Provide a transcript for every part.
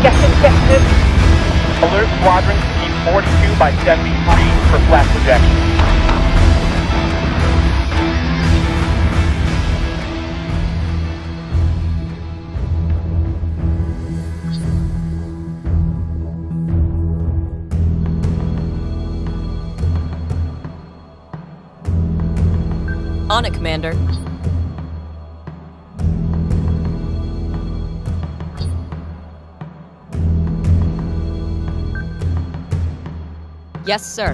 Yes. Alert squadron to keep 42 by 73 for flash projection. On it, Commander. Yes, sir.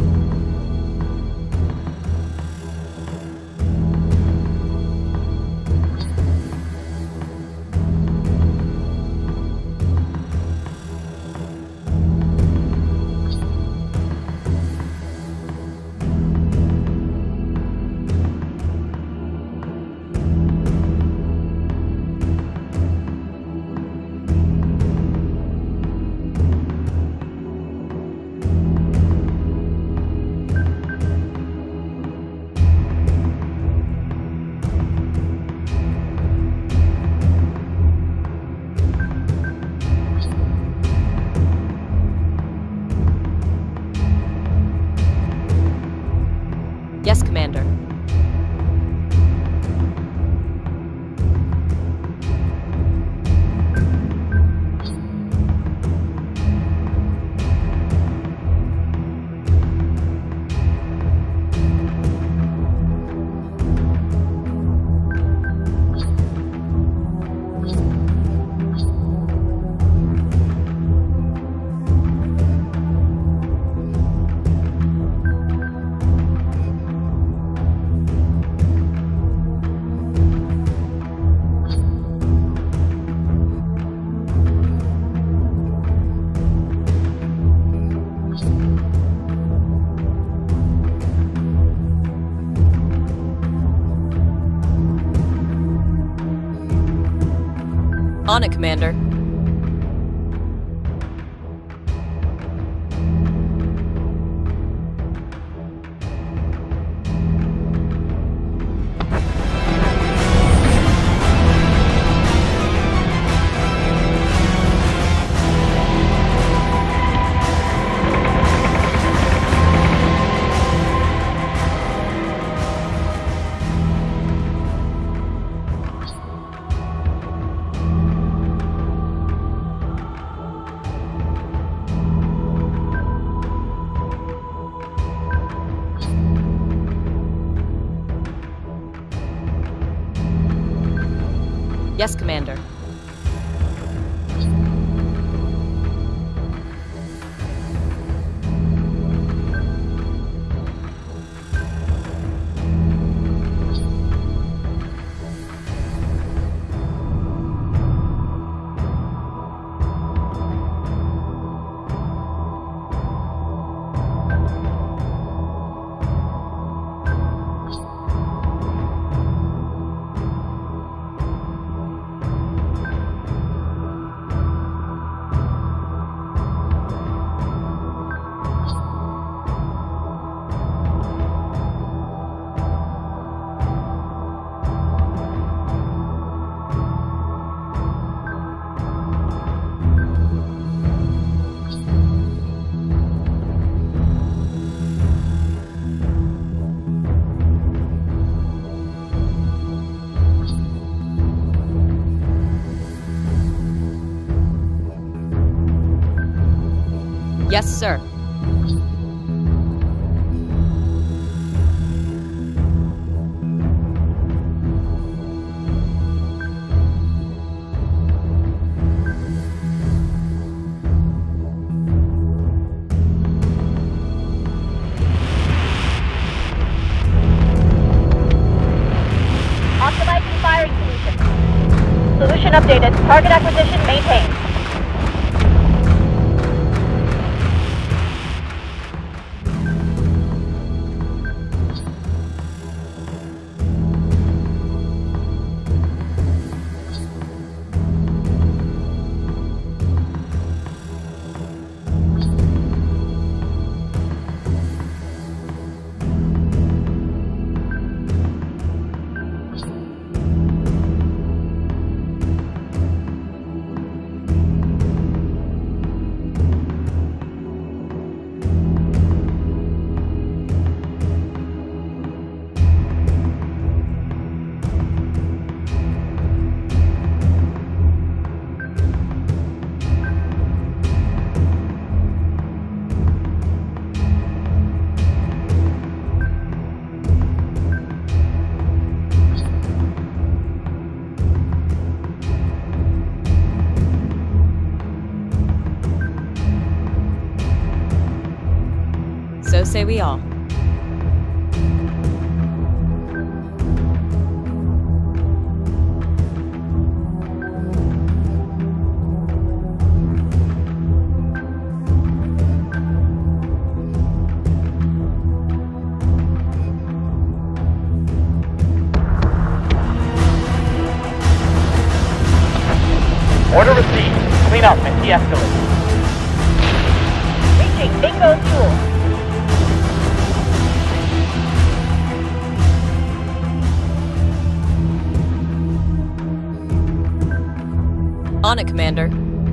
Yes, Commander. On it, Commander. Yes, Commander. Yes, sir. Optimizing firing solution. Solution updated. Target acquisition maintained. say we all. Order received. Clean up and de-escalate. Reaching Bingo Fuel. On it, Commander.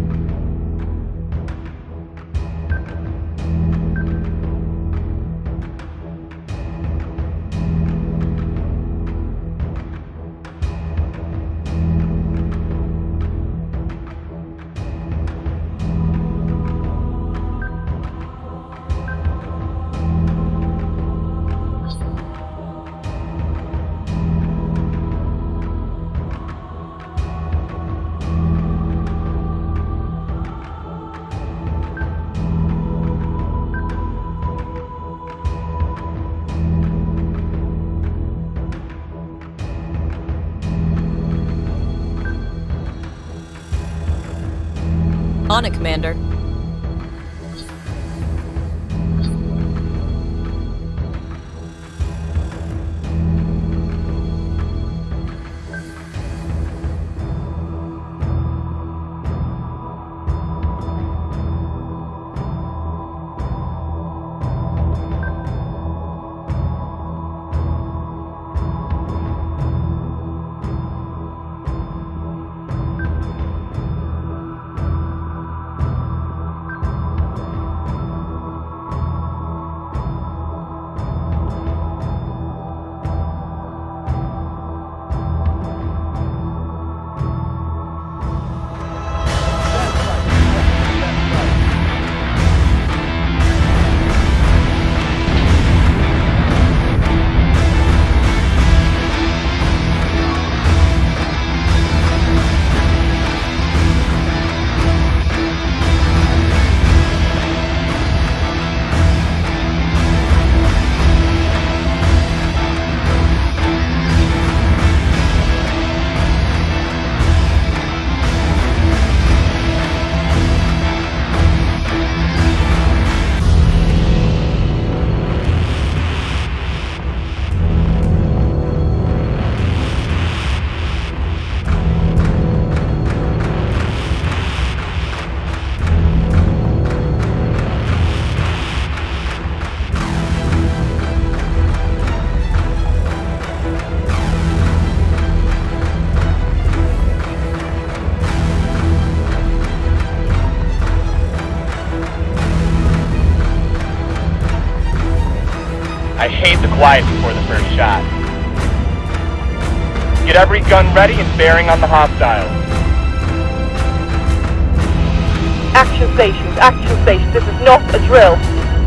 On it, Commander. I hate the quiet before the first shot. Get every gun ready and bearing on the hostiles. Action stations, this is not a drill.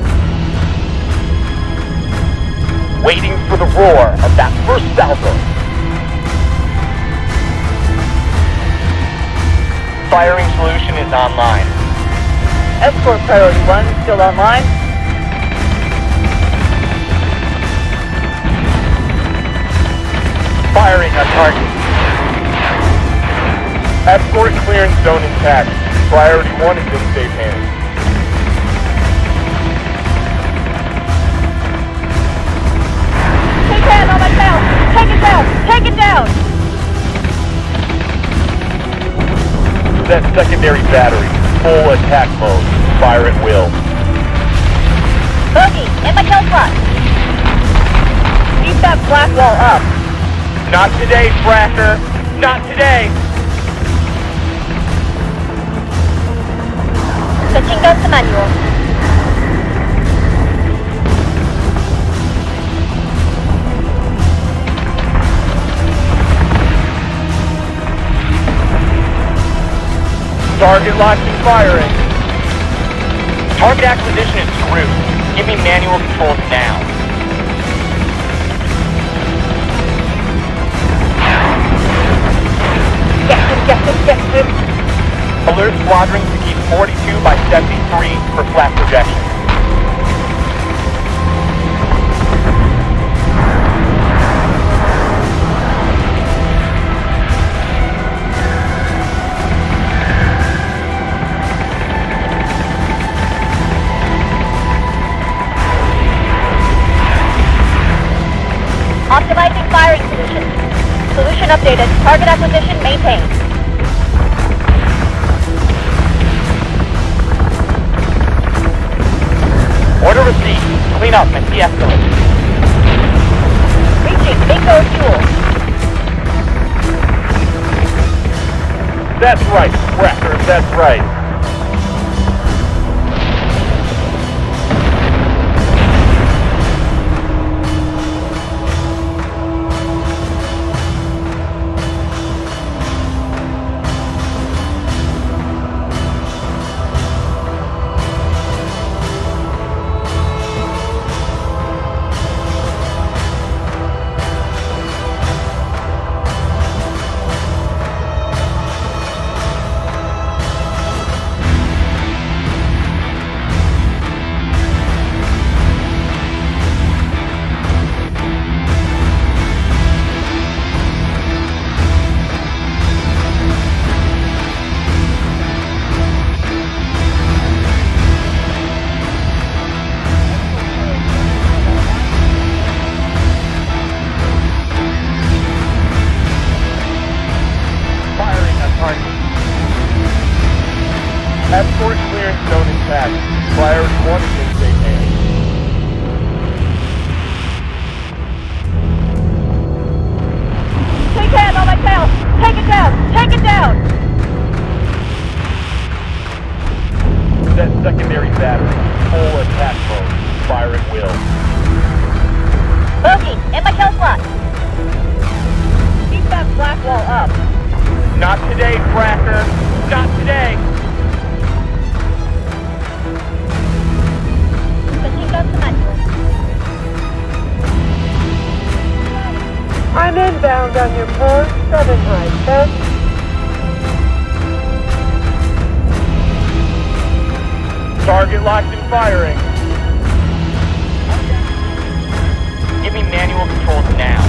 Waiting for the roar of that first salvo. Firing solution is online. Escort priority 1 still online. Firing on target. Escort clearance zone intact. Priority 1 is in safe hands. Take hand on my tail! Take it down! Take it down! Set secondary battery. Full attack mode. Fire at will. Bogey, in my kill spot! Keep that black wall up. Not today, Fracker. Not today. Switching guns to manual. Target locked and firing. Target acquisition is screwed. Give me manual controls now. Get him. Alert squadrons to keep 42 by 73 for flat projection. Southman, de-escalate. Reaching bingo fuel. That's right, Cracker, that's right. Escort clearance zone intact. Priority 1 is in safe hands. Take hand on my tail. Take it down. Take it down. Set secondary battery. Full attack mode. Fire at will. Bogey, in my kill slot. Keep that black wall up. Not today, Cracker. Not today. Switching guns to manual. I'm inbound on your poor southern right, sir. Target locked and firing. Give me manual controls now.